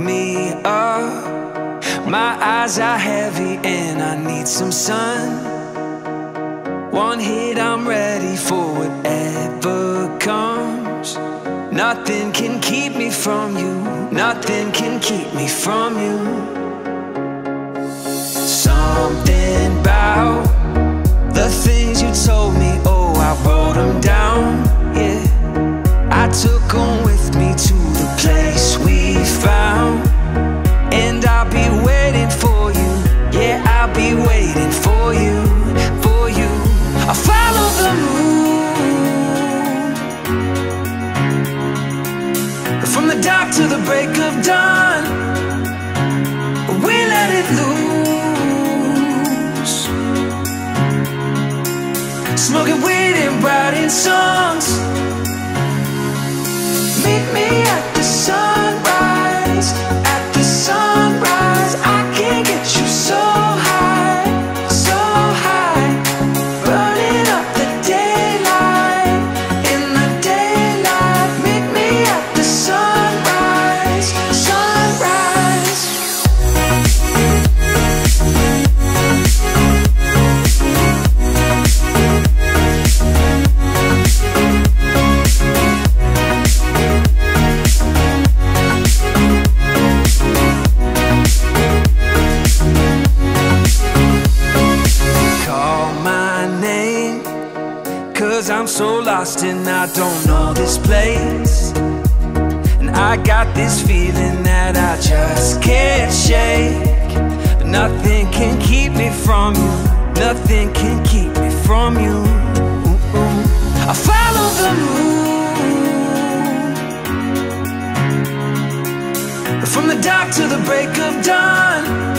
me up. My eyes are heavy and I need some sun. One hit, I'm ready for whatever comes. Nothing can keep me from you. Nothing can keep me from you. Something about the things you told me, oh, I wrote them down, yeah. I took them with me to the place we found. And I'll be waiting for you, yeah, I'll be waiting for you, for you. I'll follow the moon from the dark to the break of dawn. We let it loose, smoking weed and writing songs. Meet me at the sunrise, at the sunrise. I can't get you so high, so high. Burning up the daylight, in the daylight. Meet me at the sunrise, sunrise. I'm so lost and I don't know this place. And I got this feeling that I just can't shake. But nothing can keep me from you. Nothing can keep me from you. I follow the moon from the dark to the break of dawn.